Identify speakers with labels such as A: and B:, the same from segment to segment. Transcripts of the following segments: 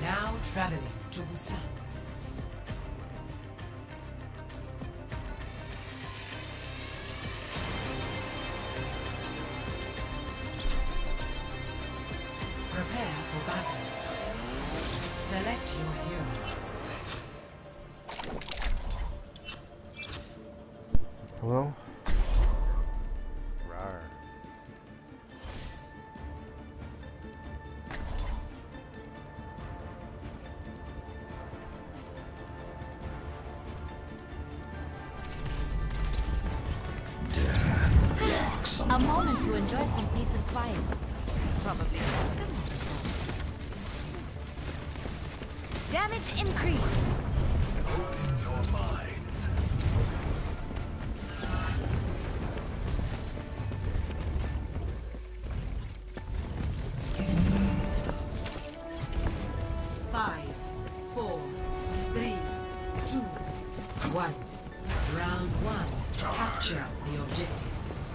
A: Now traveling to Busan. Prepare for battle. Select your hero.
B: Hello?
C: Rawr.
D: A moment to enjoy some peace and quiet. Probably damage increase.
E: Open your mind.
A: Five, 4, 3, 2, 1. Round 1. Capture the objective.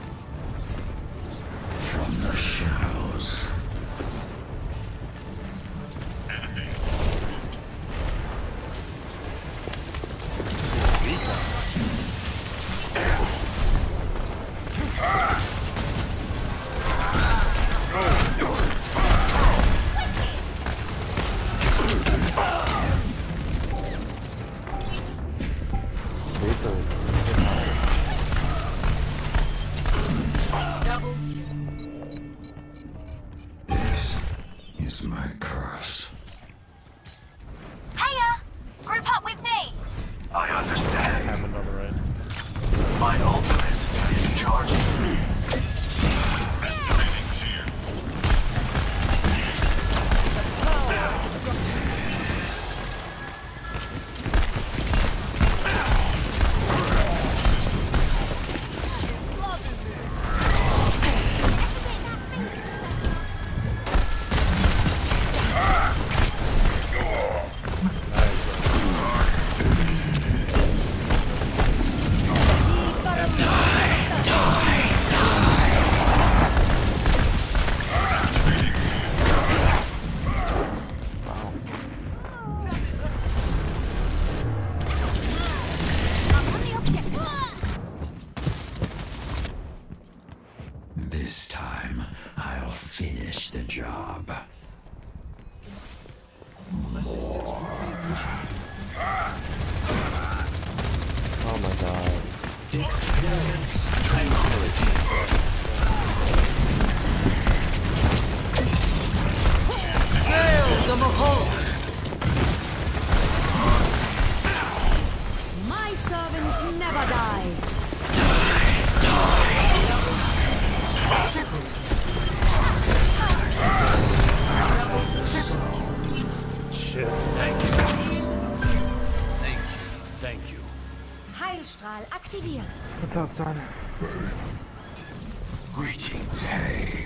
E: From the shadows. This is my curse.
D: Hiya! Group up with me!
E: I understand.
C: I'm another right.
E: My ultimate is charging. Activating shield. This time, I'll finish the job.
B: Oh my god.
E: Experience tranquility.
A: Hail the Mahal!
D: My servants never die.
C: Shit.
E: Thank you. Thank you. Thank you.
D: Heilstrahl aktiviert.
B: What's up, son?
E: Greetings. Hey.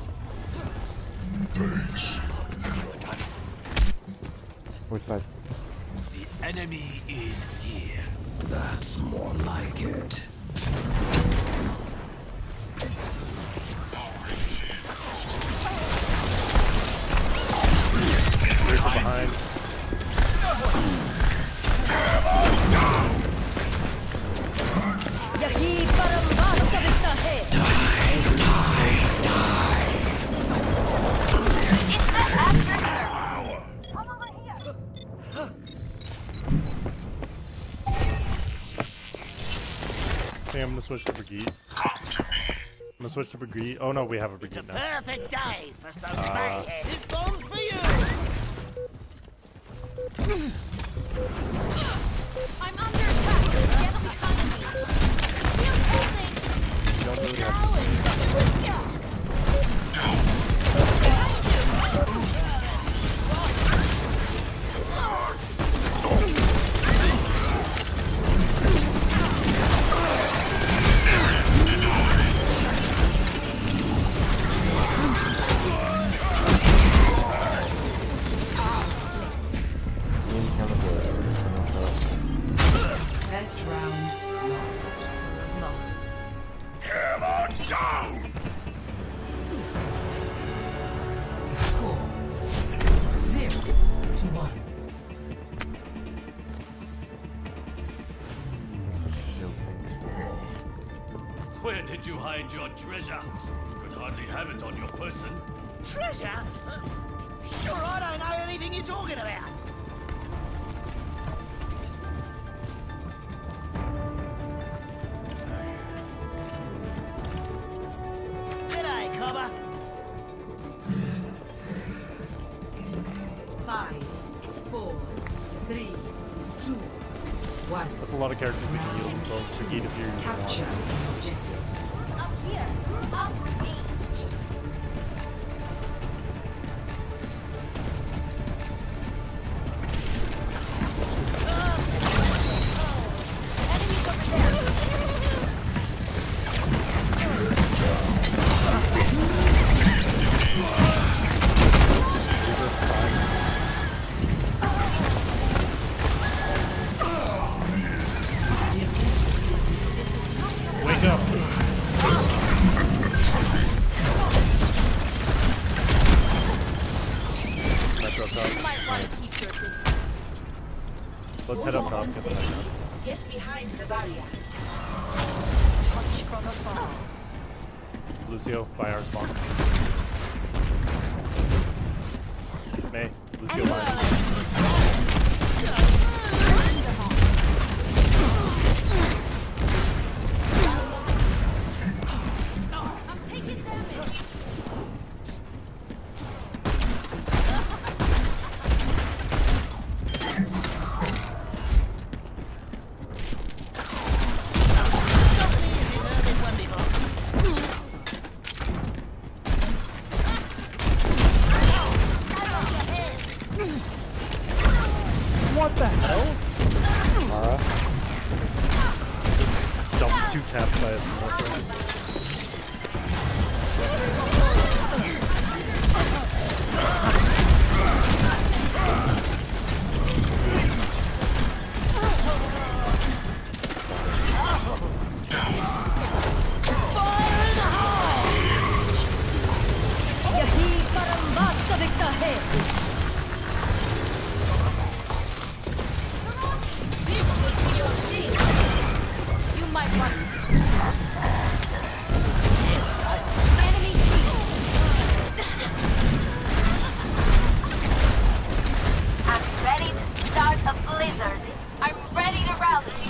E: Thanks.
B: Which side?
E: The enemy is here. That's more like it.
C: Reaper behind.
D: Yahi parambasta vittahe. It's the accurate, sir. Come over here.
C: I think I'm gonna switch to Brigitte. I'm gonna switch to Brigitte. Oh no, we have a Brigitte now.
F: Perfect day for some mayhem. This bomb's for you.
D: I'm under attack. Get behind me. Shield holding.
C: Don't really have
A: Best round lost.
E: Hammer down! did you hide your treasure? You could hardly have it on your person.
F: Treasure? Sure, I don't know anything you're talking about. G'day, cobber.
A: 5, 4, 3, 2, 1.
C: That's a lot of characters that can heal themselves. Tricky if you're using
A: Capture
C: one.
A: the objective.
D: Up here. Up with me. Enemies over
C: Wake up! Metro
D: You
C: top.
D: might want to keep your distance.
C: Let's head up top. Get the heck up.
A: Get behind the barrier.
D: Touch from afar.
C: Lucio, by our spawn. May, Lucio by.
D: I'm taking damage.
C: What the hell?
B: Mara?
C: Jumped 2 taps by a single friend.
D: यही परम वास्तविकता है। You might want. Enemy seen. I'm ready to start a blizzard. I'm ready to rally.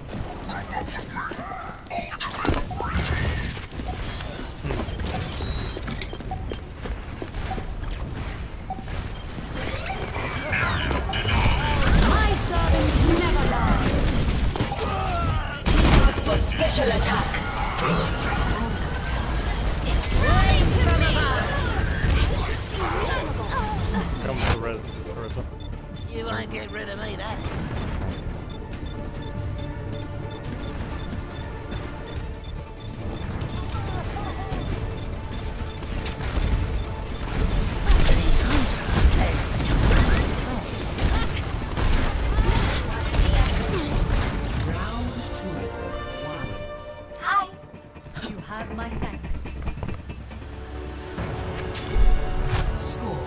D: My servants never lie. Team up for special attack. Flames from above.
C: Come to res, Carissa.
F: You won't get rid of me, that is.
A: Round 2, 1.
D: Hi. You have my thanks.
A: Score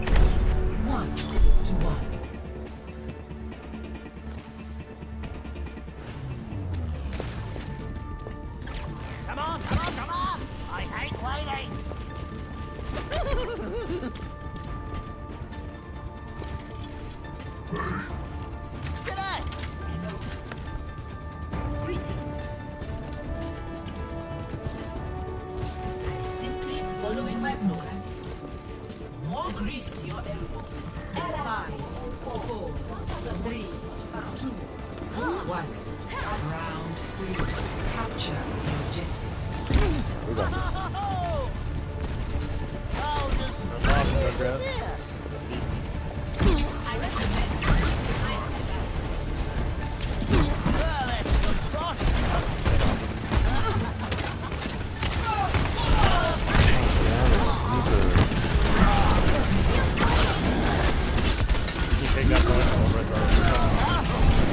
A: 1-1.
F: Come on, come on, come on! I hate waiting! G'day!
A: Greetings. Simply following my program. More grease to your elbow. 5, 4, 3, 2, 1. Round 3. Capture the objective.
B: We got this.
F: Oh! I'll just
C: I'm off, Junkrat.
F: here.
A: I recommend
F: Well, that's a good spot.
C: You take that point, I'll res our.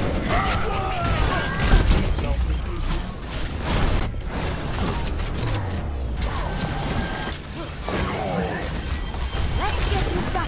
C: No.
D: Let's get you back.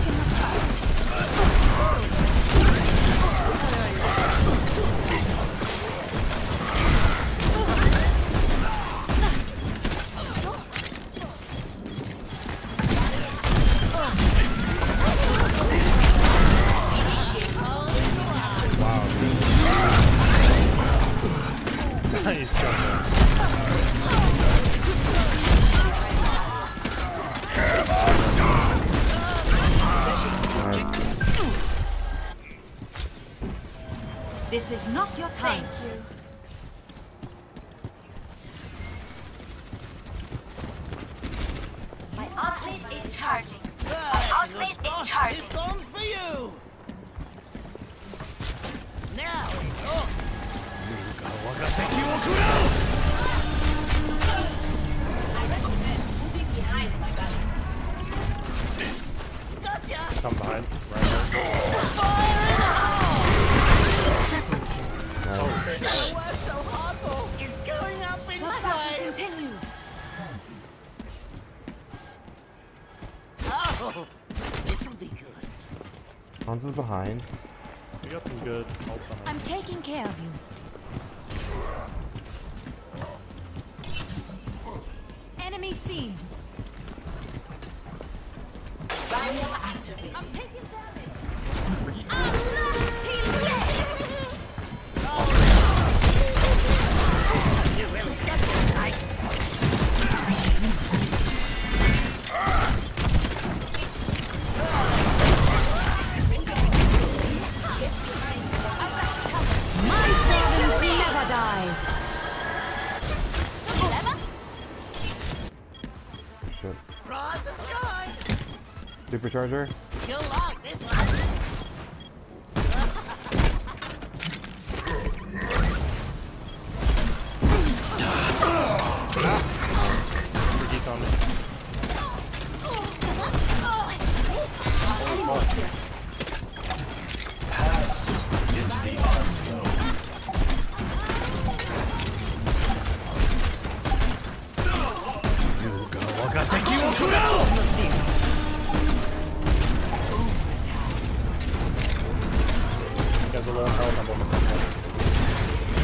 A: This is not your time.
D: Thank you. My ultimate is charging. Ultimate is charging.
F: This bomb's for you! Now it's off!
A: I recommend moving behind my back.
F: Gotcha!
C: Come behind. Right here.
F: Fire in the hole!
B: Nice.
F: The worst so hardball is going up in flames!
A: Continues.
F: Oh, this'll be good.
B: Hans is behind.
C: We got some good ults on us.
D: I'm taking care of you. Enemy seen.
A: Barrier activated.
D: I'm taking damage. Allah, team
F: You really stepped in tonight.
D: My servants never die.
B: Shit.
F: Rise and shine!
B: Supercharger.
F: You'll like this one.
C: Brigitte on me.
E: Pass into the unknown.
C: Guys, a little health. I'm almost done.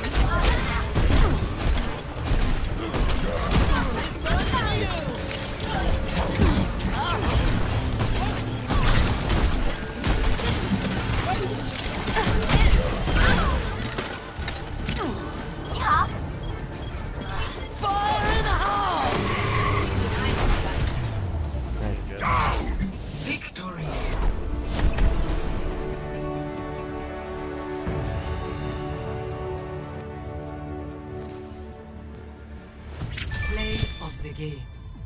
F: Fire in the hole!
A: Victory. Play of the game.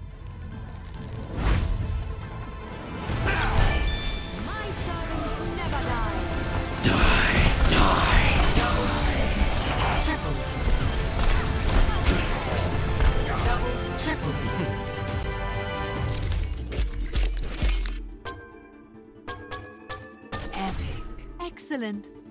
D: My servants never die.
A: Triple kill. Double, triple kill. Epic.
D: Excellent.